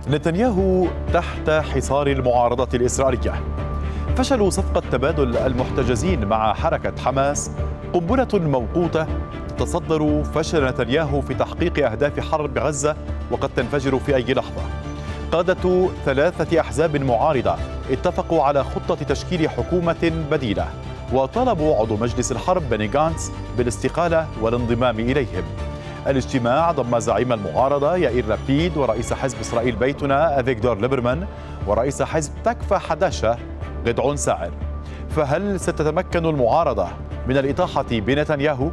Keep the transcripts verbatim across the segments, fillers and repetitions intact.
نتنياهو تحت حصار المعارضة الإسرائيلية. فشل صفقة تبادل المحتجزين مع حركة حماس قنبلة موقوتة تتصدر فشل نتنياهو في تحقيق أهداف حرب غزة وقد تنفجر في أي لحظة. قادة ثلاثة أحزاب معارضة اتفقوا على خطة تشكيل حكومة بديلة وطلبوا عضو مجلس الحرب بني غانتس بالاستقالة والانضمام إليهم. الاجتماع ضم زعيم المعارضة يائير لابيد ورئيس حزب إسرائيل بيتنا أفيغدور ليبرمان ورئيس حزب تكفى حداشة غدعون ساعر. فهل ستتمكن المعارضة من الإطاحة بنتنياهو؟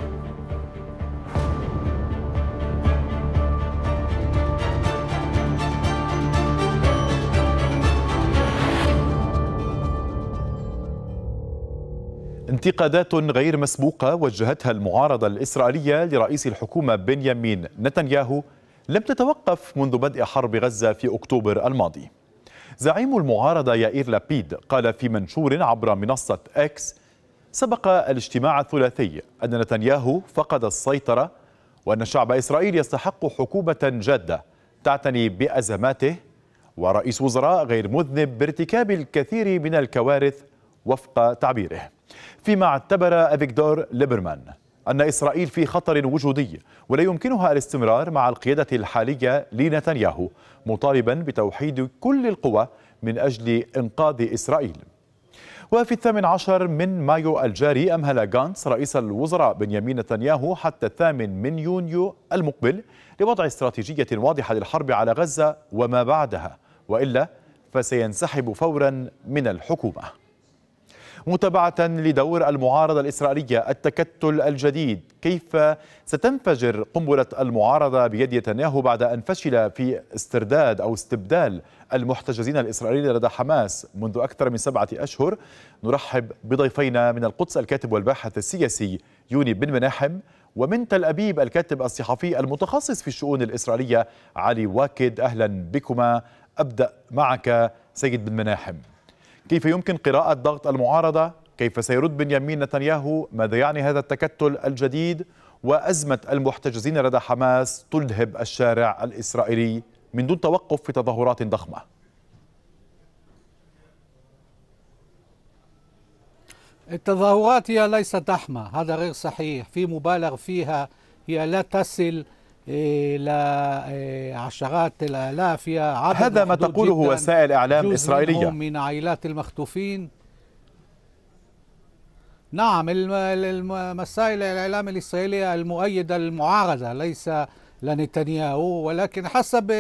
انتقادات غير مسبوقة وجهتها المعارضة الإسرائيلية لرئيس الحكومة بنيامين نتنياهو لم تتوقف منذ بدء حرب غزة في أكتوبر الماضي. زعيم المعارضة يائير لابيد قال في منشور عبر منصة إكس سبق الاجتماع الثلاثي أن نتنياهو فقد السيطرة وأن شعب إسرائيل يستحق حكومة جادة تعتني بأزماته ورئيس وزراء غير مذنب بارتكاب الكثير من الكوارث وفق تعبيره. فيما اعتبر أفيغدور ليبرمان أن إسرائيل في خطر وجودي ولا يمكنها الاستمرار مع القيادة الحالية لنتنياهو، مطالبا بتوحيد كل القوى من أجل إنقاذ إسرائيل. وفي الثامن عشر من مايو الجاري أمهل غانتس رئيس الوزراء بنيامين نتنياهو حتى الثامن من يونيو المقبل لوضع استراتيجية واضحة للحرب على غزة وما بعدها، وإلا فسينسحب فورا من الحكومة. متابعة لدور المعارضة الإسرائيلية التكتل الجديد، كيف ستنفجر قنبلة المعارضة بيد نتنياهو بعد أن فشل في استرداد أو استبدال المحتجزين الإسرائيليين لدى حماس منذ أكثر من سبعة أشهر؟ نرحب بضيفينا من القدس الكاتب والباحث السياسي يوني بن مناحم، ومن تل أبيب الكاتب الصحفي المتخصص في الشؤون الإسرائيلية علي واكد. أهلا بكما. أبدأ معك سيد بن مناحم، كيف يمكن قراءة ضغط المعارضة؟ كيف سيرد بنيامين نتنياهو؟ ماذا يعني هذا التكتل الجديد؟ وأزمة المحتجزين لدى حماس تلهب الشارع الإسرائيلي من دون توقف في تظاهرات ضخمة. التظاهرات هي ليست ضخمة، هذا غير صحيح، في مبالغ فيها، هي لا تصل إلى عشرات الآلاف. هذا ما تقوله وسائل إعلام إسرائيلية من عائلات المخطوفين. نعم، مسائل الإعلام الإسرائيلية المؤيدة للمعارضة ليس لنتنياهو، ولكن حسب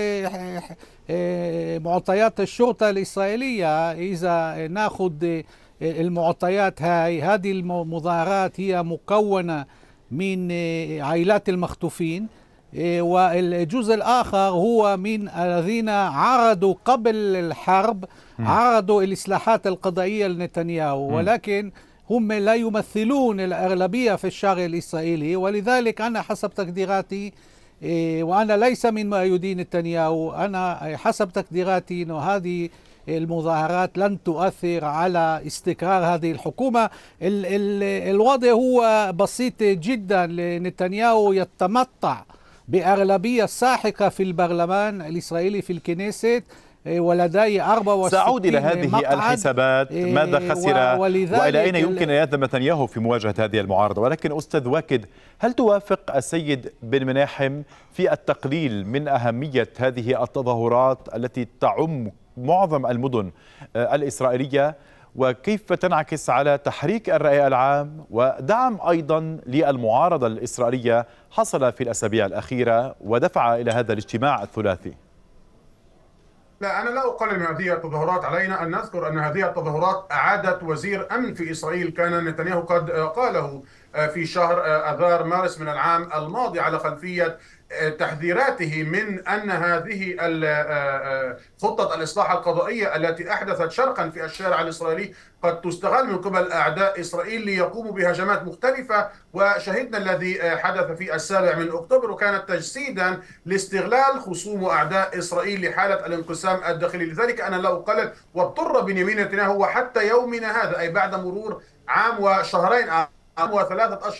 معطيات الشرطة الإسرائيلية، إذا نأخذ المعطيات هاي، هذه المظاهرات هي مكونة من عائلات المخطوفين، والجزء الآخر هو من الذين عرضوا قبل الحرب عرضوا الإصلاحات القضائية لنتنياهو، ولكن هم لا يمثلون الأغلبية في الشارع الإسرائيلي. ولذلك أنا حسب تقديراتي، وأنا ليس من مؤيدي نتنياهو، أنا حسب تقديراتي أن هذه المظاهرات لن تؤثر على استقرار هذه الحكومة. ال ال الوضع هو بسيط جدا، لنتنياهو يتمتع بأغلبية ساحقة في البرلمان الإسرائيلي في الكنيست، ولديه أربعة وستين سأعود إلى هذه مقعد. الحسابات، ماذا خسر وإلى أين يمكن أن يذهب نتنياهو في مواجهة هذه المعارضة. ولكن أستاذ واكد، هل توافق السيد بن مناحم في التقليل من أهمية هذه التظاهرات التي تعم معظم المدن الإسرائيلية، وكيف تنعكس على تحريك الرأي العام ودعم أيضا للمعارضة الإسرائيلية حصل في الأسابيع الأخيرة ودفع إلى هذا الاجتماع الثلاثي؟ لا، أنا لا أقلل من هذه التظاهرات. علينا أن نذكر أن هذه التظاهرات أعادت وزير أمن في إسرائيل كان نتنياهو قد قاله في شهر أذار مارس من العام الماضي على خلفية تحذيراته من أن هذه خطة الإصلاح القضائية التي أحدثت شرقا في الشارع الإسرائيلي قد تستغل من قبل أعداء إسرائيل ليقوموا بهجمات مختلفة. وشهدنا الذي حدث في السابع من أكتوبر، وكانت تجسيدا لاستغلال خصوم وأعداء إسرائيل لحالة الانقسام الداخلي. لذلك أنا لا أقلل، واضطر بنيامين نتنياهو وحتى يومنا هذا، أي بعد مرور عام وشهرين عام وثلاثة أشهر،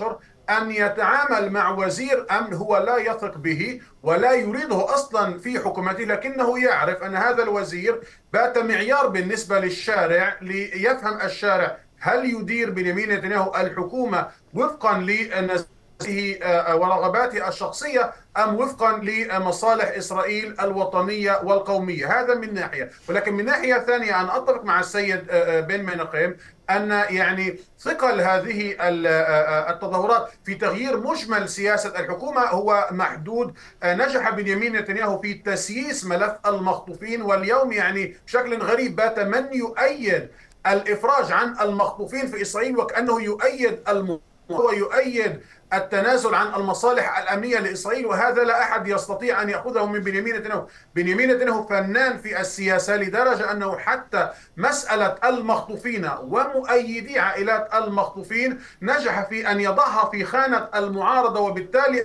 أن يتعامل مع وزير أمن هو لا يثق به ولا يريده أصلا في حكومته، لكنه يعرف أن هذا الوزير بات معيار بالنسبة للشارع ليفهم الشارع هل يدير بنيامين نتنياهو الحكومة وفقا لنزاهته ورغباته الشخصية أم وفقا لمصالح إسرائيل الوطنية والقومية. هذا من ناحية، ولكن من ناحية ثانية أنا أتفق مع السيد بن منقيم أن يعني ثقل هذه التظاهرات في تغيير مجمل سياسة الحكومة هو محدود. نجح بنيامين نتنياهو في تسييس ملف المخطوفين، واليوم يعني بشكل غريب بات من يؤيد الإفراج عن المخطوفين في إسرائيل وكأنه يؤيد الم... ويؤيد التنازل عن المصالح الأمنية لإسرائيل، وهذا لا أحد يستطيع أن يأخذه من بنيامين نتنياهو. بنيامين نتنياهو فنان في السياسة لدرجة أنه حتى مسألة المخطوفين ومؤيدي عائلات المخطوفين نجح في أن يضعها في خانة المعارضة، وبالتالي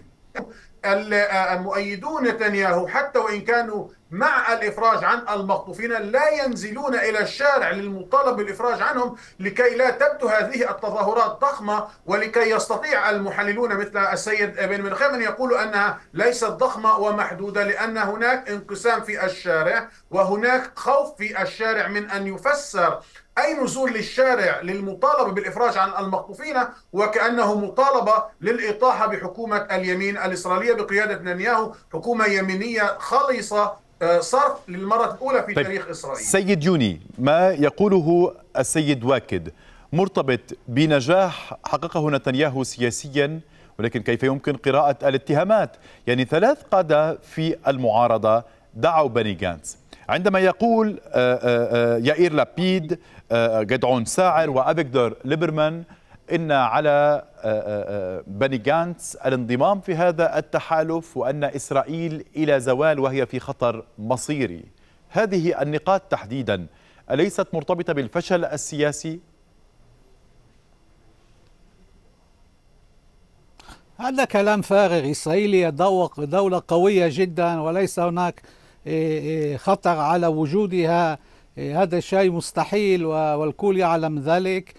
المؤيدون نتنياهو حتى وإن كانوا مع الإفراج عن المخطوفين لا ينزلون إلى الشارع للمطالبة بالإفراج عنهم لكي لا تبدو هذه التظاهرات ضخمة، ولكي يستطيع المحللون مثل السيد بن منقيم أن يقولوا أنها ليست ضخمة ومحدودة، لأن هناك انقسام في الشارع وهناك خوف في الشارع من أن يفسر أي نزول للشارع للمطالبة بالإفراج عن المخطوفين وكأنه مطالبة للإطاحة بحكومة اليمين الإسرائيلية بقيادة نتنياهو، حكومة يمينية خالصة صرف للمرة الأولى في طيب تاريخ إسرائيل. سيد يوني، ما يقوله السيد واكد مرتبط بنجاح حققه نتنياهو سياسيا، ولكن كيف يمكن قراءة الاتهامات؟ يعني ثلاث قادة في المعارضة دعوا بني جانتس، عندما يقول يائير لابيد، جدعون ساعر وأفيغدور ليبرمان إن على بني جانتس الانضمام في هذا التحالف وأن إسرائيل إلى زوال وهي في خطر مصيري. هذه النقاط تحديدا أليست مرتبطة بالفشل السياسي؟ هذا كلام فارغ. إسرائيل دولة قوية جدا وليس هناك خطر على وجودها، هذا شيء مستحيل والكل يعلم ذلك.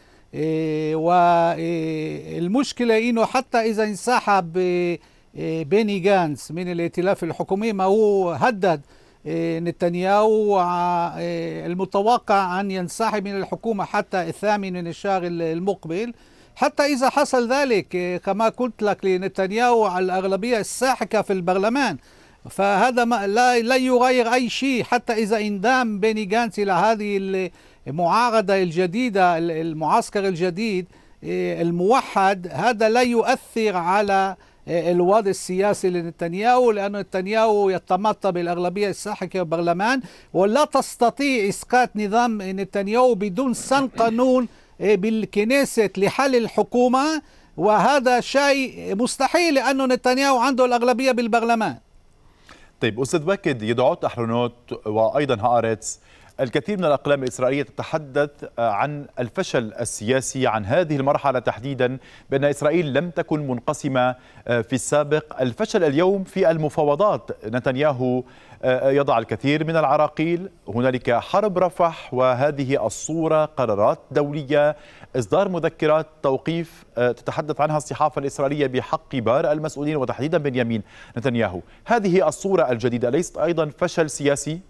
والمشكلة إنه حتى إذا انسحب بني جانتس من الائتلاف الحكومي ما هو هدد نتنياهو المتوقع أن ينسحب من الحكومة حتى الثامن من الشهر المقبل. حتى إذا حصل ذلك كما قلت لك لنتنياهو على الأغلبية الساحقة في البرلمان، فهذا ما لا, لا يغير أي شيء. حتى إذا انضم بني جانتس إلى هذه المعارضة الجديدة، المعسكر الجديد الموحد، هذا لا يؤثر على الوضع السياسي لنتنياهو، لأن نتنياهو يتمطى بالأغلبية الساحقة في البرلمان، ولا تستطيع إسقاط نظام نتنياهو بدون سن قانون بالكنيسة لحل الحكومة، وهذا شيء مستحيل لأنه نتنياهو عنده الأغلبية بالبرلمان. طيب أستاذ واكد، يدعوت أحرنوت وأيضا هآرتس الكثير من الأقلام الإسرائيلية تتحدث عن الفشل السياسي، عن هذه المرحلة تحديدا، بأن إسرائيل لم تكن منقسمة في السابق. الفشل اليوم في المفاوضات، نتنياهو يضع الكثير من العراقيل، هنالك حرب رفح وهذه الصورة، قرارات دولية، إصدار مذكرات توقيف تتحدث عنها الصحافة الإسرائيلية بحق كبار المسؤولين وتحديدا بنيامين نتنياهو. هذه الصورة الجديدة ليست أيضا فشل سياسي؟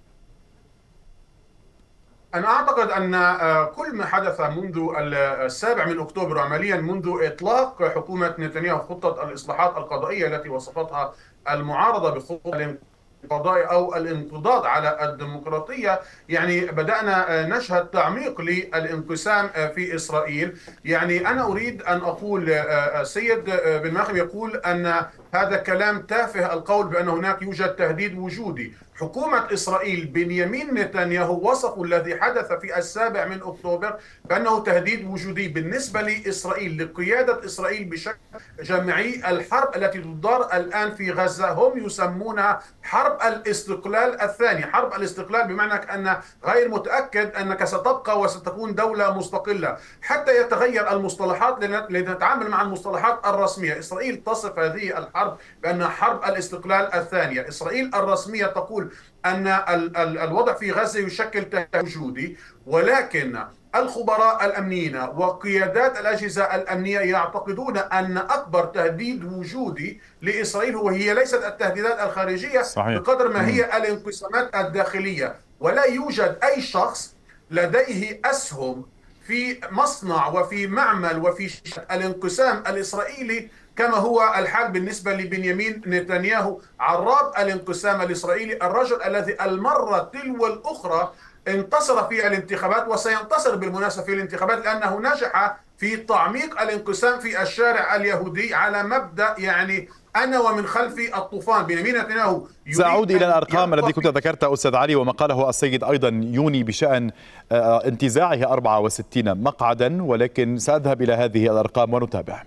أنا أعتقد أن كل ما حدث منذ السابع من أكتوبر، عمليا منذ إطلاق حكومة نتنياهو خطة الإصلاحات القضائية التي وصفتها المعارضة بخطة القضاء أو الانقضاض على الديمقراطية، يعني بدأنا نشهد تعميق للانقسام في إسرائيل. يعني أنا أريد أن أقول، السيد بن منقيم يقول أن هذا كلام تافه القول بأن هناك يوجد تهديد وجودي. حكومة إسرائيل بنيامين نتنياهو وصفوا الذي حدث في السابع من أكتوبر بأنه تهديد وجودي بالنسبة لإسرائيل، لقيادة إسرائيل بشكل جماعي. الحرب التي تدار الآن في غزة هم يسمونها حرب الاستقلال الثاني. حرب الاستقلال بمعنى أن غير متأكد أنك ستبقى وستكون دولة مستقلة حتى يتغير المصطلحات لنتعامل مع المصطلحات الرسمية. إسرائيل تصف هذه الحرب بأنها حرب الاستقلال الثانية. إسرائيل الرسمية تقول أن الوضع في غزة يشكل تهديد وجودي، ولكن الخبراء الأمنيين وقيادات الأجهزة الأمنية يعتقدون أن أكبر تهديد وجودي لإسرائيل وهي ليست التهديدات الخارجية صحيح. بقدر ما هي الانقسامات الداخلية، ولا يوجد أي شخص لديه أسهم في مصنع وفي معمل وفي الانقسام الإسرائيلي كما هو الحال بالنسبة لبنيامين نتنياهو، عراب الانقسام الإسرائيلي، الرجل الذي المرة تلو الأخرى انتصر في الانتخابات وسينتصر بالمناسبة في الانتخابات لأنه نجح في تعميق الانقسام في الشارع اليهودي على مبدأ يعني أنا ومن خلفي الطوفان. بنيامين نتنياهو سأعود إلى الأرقام التي كنت ذكرتها أستاذ علي، وما قاله السيد أيضا يوني بشأن انتزاعه أربعة وستين مقعدا، ولكن سأذهب إلى هذه الأرقام ونتابع.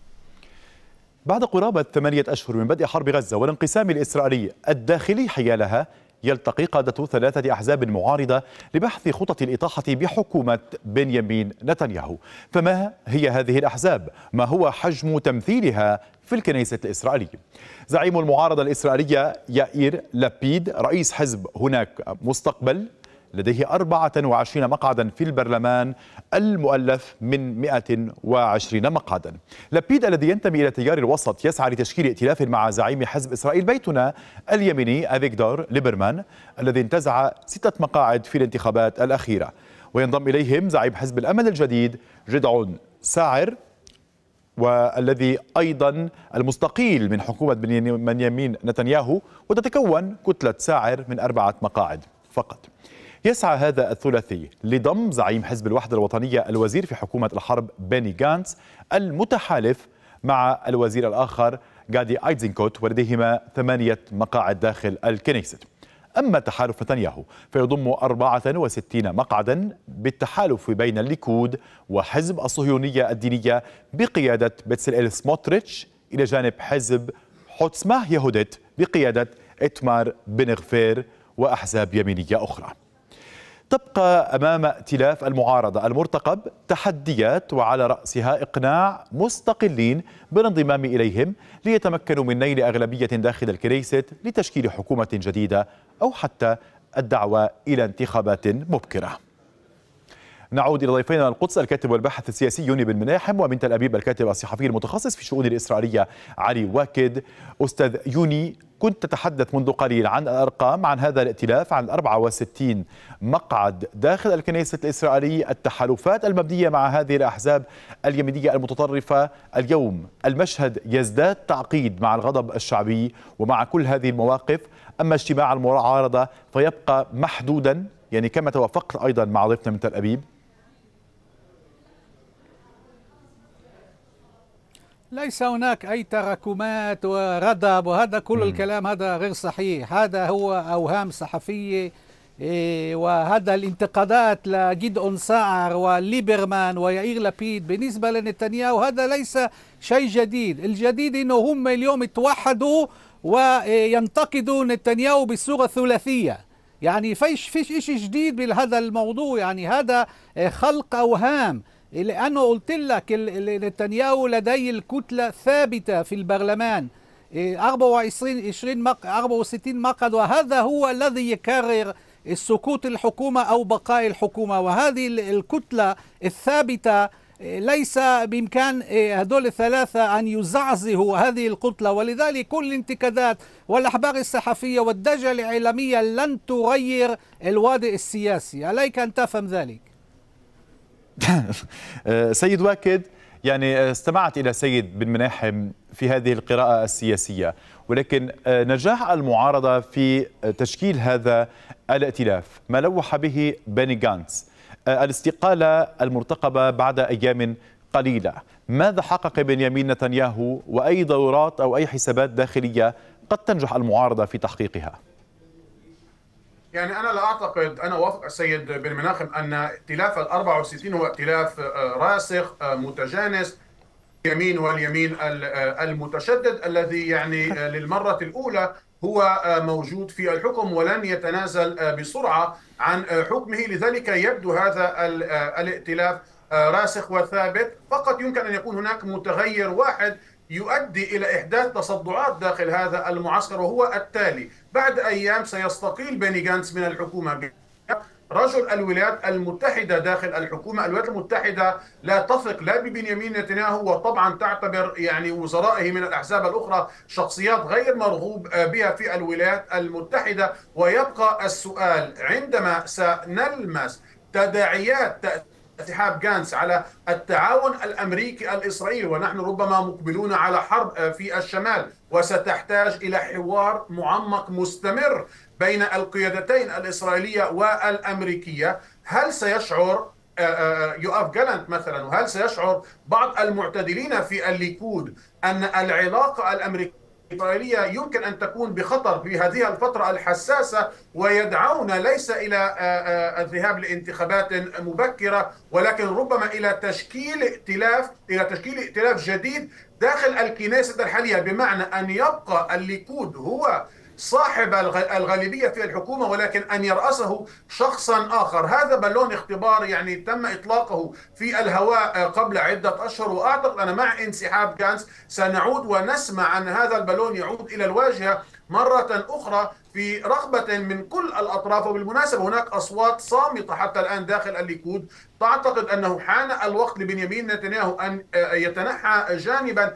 بعد قرابة ثمانية أشهر من بدء حرب غزة والانقسام الإسرائيلي الداخلي حيالها، يلتقي قادة ثلاثة أحزاب معارضة لبحث خطط الإطاحة بحكومة بنيامين نتنياهو. فما هي هذه الأحزاب؟ ما هو حجم تمثيلها في الكنيسة الإسرائيلية؟ زعيم المعارضة الإسرائيلية يائير لابيد رئيس حزب هناك مستقبل لديه أربعة وعشرين مقعدا في البرلمان المؤلف من مئة وعشرين مقعدا. لابيد الذي ينتمي إلى تيار الوسط يسعى لتشكيل ائتلاف مع زعيم حزب إسرائيل بيتنا اليميني أفيغدور ليبرمان الذي انتزع ستة مقاعد في الانتخابات الأخيرة، وينضم إليهم زعيم حزب الأمل الجديد جدعون ساعر، والذي أيضا المستقيل من حكومة بنيامين نتنياهو، وتتكون كتلة ساعر من أربعة مقاعد فقط. يسعى هذا الثلاثي لضم زعيم حزب الوحدة الوطنية الوزير في حكومة الحرب بيني غانتس المتحالف مع الوزير الآخر غادي أيزنكوت، ولديهما ثمانية مقاعد داخل الكنيست. أما تحالف نتنياهو فيضم أربعة وستين مقعدا بالتحالف بين الليكود وحزب الصهيونية الدينية بقيادة بتسلئيل سموتريتش إلى جانب حزب حوتسما يهوديت بقيادة إتمار بن غفير وأحزاب يمينية أخرى. تبقى أمام ائتلاف المعارضة المرتقب تحديات، وعلى رأسها إقناع مستقلين بالانضمام إليهم ليتمكنوا من نيل أغلبية داخل الكنيست لتشكيل حكومة جديدة أو حتى الدعوة إلى انتخابات مبكرة. نعود إلى ضيفينا القدس، الكاتب والباحث السياسي يوني بن مناحم، ومن تل أبيب الكاتب الصحفي المتخصص في الشؤون الإسرائيلية علي واكد. أستاذ يوني، كنت تتحدث منذ قليل عن الأرقام، عن هذا الائتلاف، عن أربعة وستين مقعد داخل الكنيسة الإسرائيلية، التحالفات المبنية مع هذه الأحزاب اليمينية المتطرفة. اليوم المشهد يزداد تعقيد مع الغضب الشعبي ومع كل هذه المواقف، أما اجتماع المعارضة فيبقى محدودا، يعني كما توافقت أيضا مع ضيفنا من تل أبيب. ليس هناك أي تراكمات وردب وهذا كل الكلام هذا غير صحيح، هذا هو أوهام صحفية. وهذا الانتقادات لجدعون ساعر وليبرمان ويائير لابيد بالنسبة لنتنياهو هذا ليس شيء جديد. الجديد أنه هم اليوم توحدوا وينتقدوا نتنياهو بصورة ثلاثية، يعني فيش فيش شيء جديد بهذا الموضوع، يعني هذا خلق أوهام. لأنه قلت لك نتنياهو لديه الكتلة ثابتة في البرلمان أربعة وعشرين أربعة وستين مقعد، وهذا هو الذي يكرر سقوط الحكومة أو بقاء الحكومة. وهذه الكتلة الثابتة ليس بإمكان هذول الثلاثة أن يزعزعوا هذه الكتلة، ولذلك كل الانتقادات والأخبار الصحفية والضجة الإعلامية لن تغير الوضع السياسي، عليك أن تفهم ذلك. سيد واكد، يعني استمعت إلى سيد بن مناحم في هذه القراءة السياسية، ولكن نجاح المعارضة في تشكيل هذا الائتلاف ما لوح به بيني غانتس، الاستقالة المرتقبة بعد أيام قليلة، ماذا حقق بنيامين نتنياهو وأي دورات أو أي حسابات داخلية قد تنجح المعارضة في تحقيقها؟ يعني أنا لا أعتقد، أنا أوافق السيد بن مناحم أن ائتلاف ال أربعة وستين هو ائتلاف راسخ متجانس اليمين واليمين المتشدد الذي يعني للمرة الأولى هو موجود في الحكم ولن يتنازل بسرعة عن حكمه. لذلك يبدو هذا الائتلاف راسخ وثابت، فقط يمكن أن يكون هناك متغير واحد يؤدي إلى إحداث تصدعات داخل هذا المعسكر، وهو التالي: بعد أيام سيستقيل بيني غانتس من الحكومة رجل الولايات المتحدة داخل الحكومة. الولايات المتحدة لا تثق لا ببنيامين نتنياهو، وطبعا تعتبر يعني وزرائه من الأحزاب الأخرى شخصيات غير مرغوب بها في الولايات المتحدة. ويبقى السؤال عندما سنلمس تداعيات انسحاب غانتس على التعاون الامريكي الاسرائيلي، ونحن ربما مقبلون على حرب في الشمال وستحتاج الى حوار معمق مستمر بين القيادتين الاسرائيليه والامريكيه. هل سيشعر يوآف جالانت مثلا، وهل سيشعر بعض المعتدلين في الليكود ان العلاقه الامريكيه الإسرائيلية يمكن أن تكون بخطر في هذه الفترة الحساسة، ويدعون ليس إلى الذهاب لانتخابات مبكرة ولكن ربما إلى تشكيل ائتلاف إلى تشكيل ائتلاف جديد داخل الكنيسة الحالية، بمعنى أن يبقى الليكود هو صاحب الغالبية في الحكومة ولكن أن يرأسه شخصا آخر. هذا بالون اختبار يعني تم إطلاقه في الهواء قبل عدة أشهر، وأعتقد أن مع انسحاب غانتس سنعود ونسمع أن هذا البالون يعود إلى الواجهة مرة أخرى في رغبة من كل الأطراف. وبالمناسبة هناك أصوات صامتة حتى الآن داخل الليكود تعتقد أنه حان الوقت لبنيامين نتنياهو أن يتنحى جانبا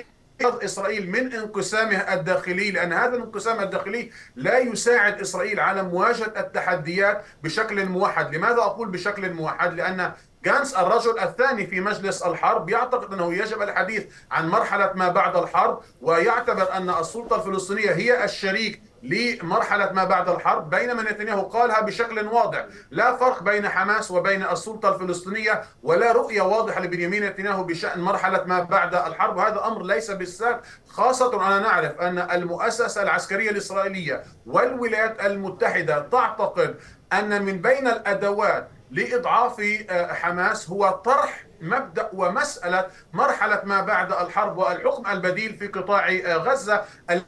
إسرائيل من انقسامه الداخلي، لأن هذا الانقسام الداخلي لا يساعد إسرائيل على مواجهة التحديات بشكل موحد. لماذا أقول بشكل موحد؟ لأن غانتس الرجل الثاني في مجلس الحرب يعتقد أنه يجب الحديث عن مرحلة ما بعد الحرب، ويعتبر أن السلطة الفلسطينية هي الشريك لمرحلة ما بعد الحرب، بينما نتنياهو قالها بشكل واضح: لا فرق بين حماس وبين السلطة الفلسطينية، ولا رؤية واضحة لبنيامين نتنياهو بشأن مرحلة ما بعد الحرب. وهذا أمر ليس بالسهل، خاصة أنا نعرف أن المؤسسة العسكرية الإسرائيلية والولايات المتحدة تعتقد أن من بين الأدوات لإضعاف حماس هو طرح مبدأ ومسألة مرحلة ما بعد الحرب والحكم البديل في قطاع غزة،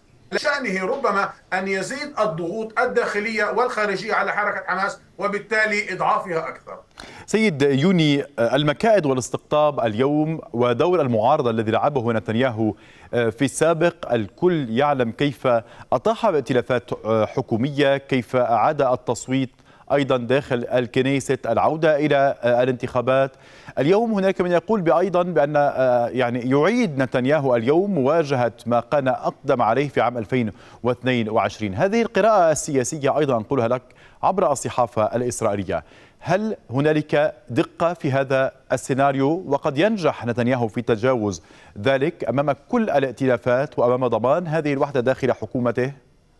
لشأنه ربما أن يزيد الضغوط الداخلية والخارجية على حركة حماس وبالتالي إضعافها أكثر. سيد يوني، المكائد والاستقطاب اليوم ودور المعارضة الذي لعبه نتنياهو في السابق، الكل يعلم كيف أطاح بائتلافات حكومية، كيف أعاد التصويت أيضا داخل الكنيسة، العودة إلى الانتخابات. اليوم هناك من يقول أيضا بأن يعني يعيد نتنياهو اليوم مواجهة ما كان أقدم عليه في عام ألفين واثنين وعشرين. هذه القراءة السياسية أيضا أنقلها لك عبر الصحافة الإسرائيلية. هل هنالك دقة في هذا السيناريو، وقد ينجح نتنياهو في تجاوز ذلك أمام كل الائتلافات وأمام ضمان هذه الوحدة داخل حكومته؟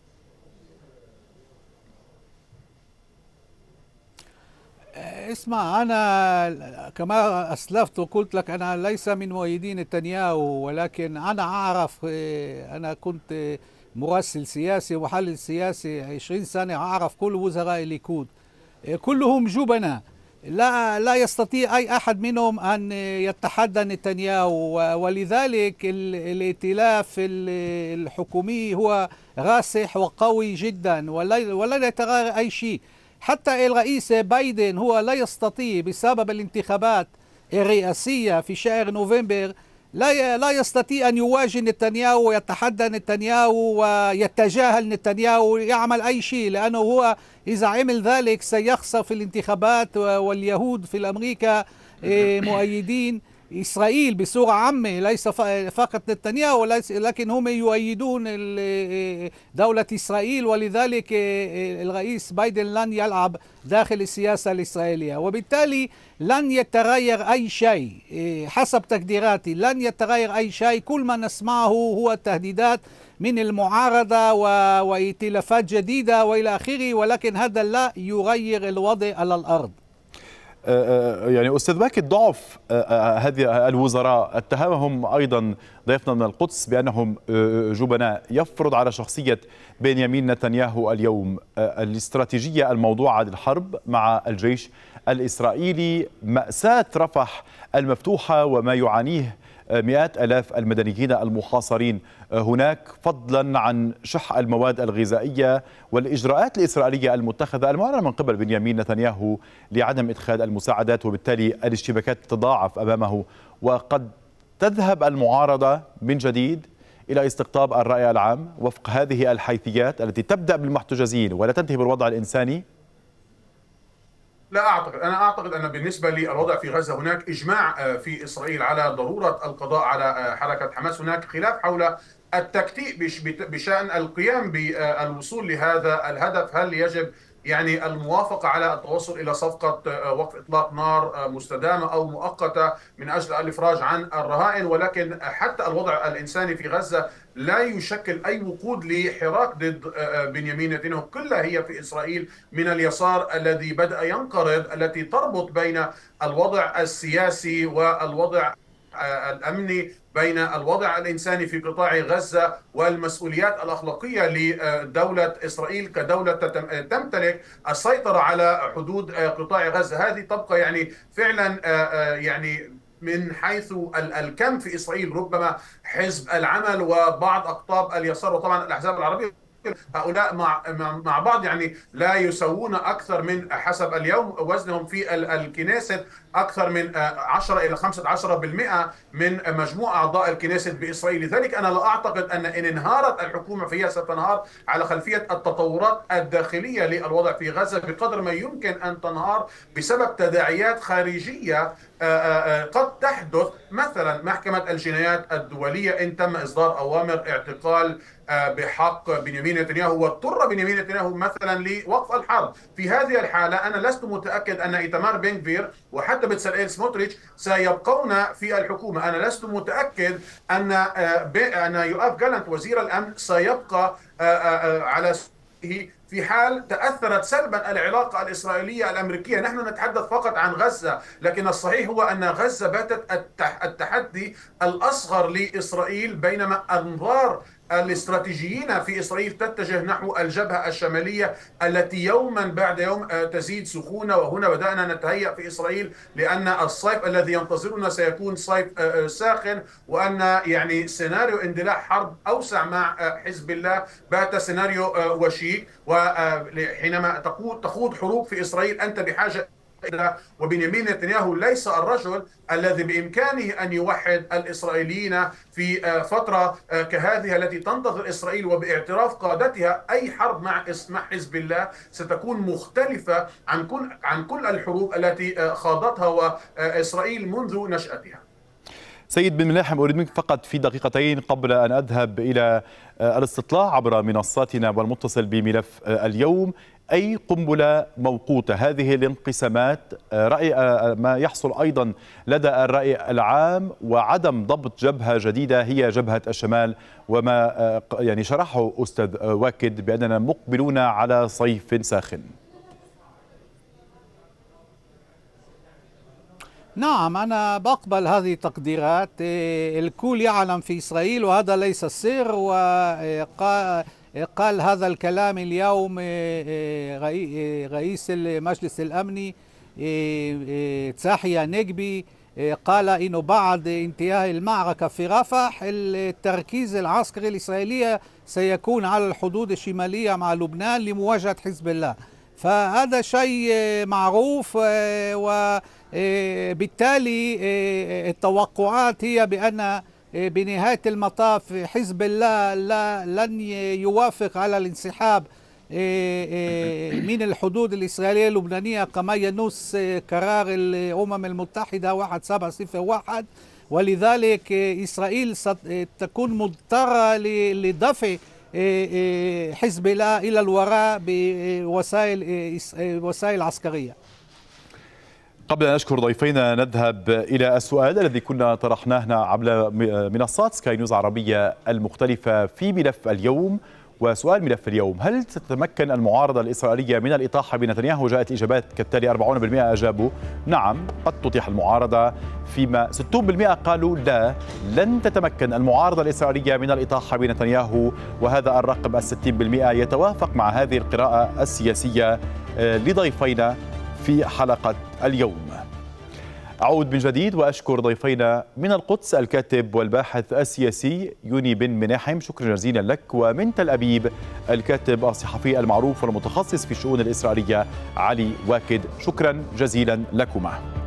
اسمع، أنا كما أسلفت وقلت لك أنا ليس من مؤيدين نتنياهو، ولكن أنا أعرف، أنا كنت مراسل سياسي ومحلل سياسي عشرين سنة، أعرف كل وزراء الليكود كلهم جبناء، لا لا يستطيع أي أحد منهم أن يتحدى نتنياهو، ولذلك الائتلاف الحكومي هو راسخ وقوي جدا ولا يتغير أي شيء. حتى الرئيس بايدن هو لا يستطيع بسبب الانتخابات الرئاسية في شهر نوفمبر لا لا يستطيع أن يواجه نتنياهو ويتحدى نتنياهو ويتجاهل نتنياهو، يعمل أي شيء، لأنه هو إذا عمل ذلك سيخسر في الانتخابات. واليهود في أمريكا مؤيدين إسرائيل بصورة عامة، ليس فقط نتنياهو، لكن هم يؤيدون دولة إسرائيل، ولذلك الرئيس بايدن لن يلعب داخل السياسة الإسرائيلية، وبالتالي لن يتغير أي شيء حسب تقديراتي، لن يتغير أي شيء. كل ما نسمعه هو تهديدات من المعارضة وائتلافات جديدة وإلى آخره، ولكن هذا لا يغير الوضع على الأرض. يعني أستاذ باكر، ضعف هذه الوزراء اتهمهم أيضا ضيفنا من القدس بأنهم جبناء، يفرض على شخصية بنيامين نتنياهو اليوم الاستراتيجية الموضوعة للحرب مع الجيش الإسرائيلي، مأساة رفح المفتوحة وما يعانيه مئات آلاف المدنيين المحاصرين هناك، فضلا عن شح المواد الغذائية والإجراءات الإسرائيلية المتخذة المعلنة من قبل بنيامين نتنياهو لعدم إدخال المساعدات، وبالتالي الاشتباكات تتضاعف أمامه، وقد تذهب المعارضة من جديد إلى استقطاب الرأي العام وفق هذه الحيثيات التي تبدأ بالمحتجزين ولا تنتهي بالوضع الإنساني. لا أعتقد، أنا أعتقد أن بالنسبة للوضع في غزة هناك إجماع في إسرائيل على ضرورة القضاء على حركة حماس. هناك خلاف حول التكتيك بشأن القيام بالوصول لهذا الهدف. هل يجب يعني الموافقة على التوصل إلى صفقة وقف إطلاق نار مستدامة أو مؤقتة من أجل الإفراج عن الرهائن؟ ولكن حتى الوضع الإنساني في غزة لا يشكل أي وقود لحراك ضد بنيامين نتنياهو. كلها هي في إسرائيل من اليسار الذي بدأ ينقرض، التي تربط بين الوضع السياسي والوضع الأمني، بين الوضع الإنساني في قطاع غزة والمسؤوليات الأخلاقية لدولة إسرائيل كدولة تمتلك السيطرة على حدود قطاع غزة. هذه تبقى يعني فعلا يعني من حيث الكم في إسرائيل ربما حزب العمل وبعض أقطاب اليسار وطبعا الأحزاب العربية، هؤلاء مع مع بعض يعني لا يسوون أكثر من حسب اليوم وزنهم في الكنيست أكثر من عشرة إلى خمسة عشر بالمئة من مجموع أعضاء الكنيست بإسرائيل. لذلك أنا لا أعتقد أن إن انهارت الحكومة فهي ستنهار على خلفية التطورات الداخلية للوضع في غزة بقدر ما يمكن أن تنهار بسبب تداعيات خارجية قد تحدث. مثلا محكمة الجنايات الدولية إن تم إصدار أوامر اعتقال بحق بنيامين نتنياهو واضطر بنيامين نتنياهو مثلا لوقف الحرب، في هذه الحالة أنا لست متأكد أن إيتمار بن غفير وحتى بتساليل سموتريتش سيبقون في الحكومة. أنا لست متأكد أن أن يؤاف جالانت وزير الأمن سيبقى على في حال تأثرت سلبا العلاقة الإسرائيلية الأمريكية. نحن نتحدث فقط عن غزة، لكن الصحيح هو أن غزة باتت التحدي الأصغر لإسرائيل، بينما أنظار الاستراتيجيين في إسرائيل تتجه نحو الجبهة الشمالية التي يوما بعد يوم تزيد سخونة. وهنا بدأنا نتهيأ في إسرائيل لأن الصيف الذي ينتظرنا سيكون صيف ساخن، وأن يعني سيناريو اندلاع حرب أوسع مع حزب الله بات سيناريو وشيك. وحينما تخوض حروب في إسرائيل أنت بحاجة، وبنيامين نتنياهو ليس الرجل الذي بإمكانه أن يوحد الإسرائيليين في فترة كهذه التي تنتظر إسرائيل. وباعتراف قادتها أي حرب مع حزب الله ستكون مختلفة عن كل عن كل الحروب التي خاضتها وإسرائيل منذ نشأتها. سيد بن مناحم، أريد منك فقط في دقيقتين قبل أن أذهب إلى الاستطلاع عبر منصاتنا والمتصل بملف اليوم، أي قنبلة موقوتة هذه الانقسامات، رأي ما يحصل أيضا لدى الرأي العام وعدم ضبط جبهة جديدة هي جبهة الشمال، وما يعني شرحه أستاذ واكد بأننا مقبلون على صيف ساخن؟ نعم، أنا بقبل هذه التقديرات. الكل يعلم في إسرائيل وهذا ليس السر، وقال هذا الكلام اليوم رئيس المجلس الأمني تساحي نقبي، قال إنه بعد انتهاء المعركة في رفح التركيز العسكري الإسرائيلي سيكون على الحدود الشمالية مع لبنان لمواجهة حزب الله. فهذا شيء معروف، وبالتالي التوقعات هي بأن بنهاية المطاف حزب الله لا لن يوافق على الانسحاب من الحدود الإسرائيلية اللبنانية كما ينص قرار الأمم المتحدة واحد سبعة صفر واحد، ولذلك إسرائيل ستكون مضطرة لدفع حزب الله إلى الوراء بوسائل وسائل عسكرية. قبل أن أشكر ضيفينا نذهب إلى السؤال الذي كنا طرحناه عبر منصات سكاي نيوز عربية المختلفة في ملف اليوم. وسؤال ملف اليوم: هل ستتمكن المعارضة الإسرائيلية من الإطاحة بنتنياهو؟ جاءت إجابات كالتالي: أربعين بالمئة أجابوا نعم قد تطيح المعارضة، فيما ستين بالمئة قالوا لا لن تتمكن المعارضة الإسرائيلية من الإطاحة بنتنياهو. وهذا الرقم الستين بالمئة يتوافق مع هذه القراءة السياسية لضيفينا في حلقة اليوم. أعود من جديد وأشكر ضيفينا من القدس الكاتب والباحث السياسي يوني بن مناحم، شكرا جزيلا لك، ومن تل أبيب الكاتب الصحفي المعروف والمتخصص في الشؤون الإسرائيلية علي واكد، شكرا جزيلا لكما.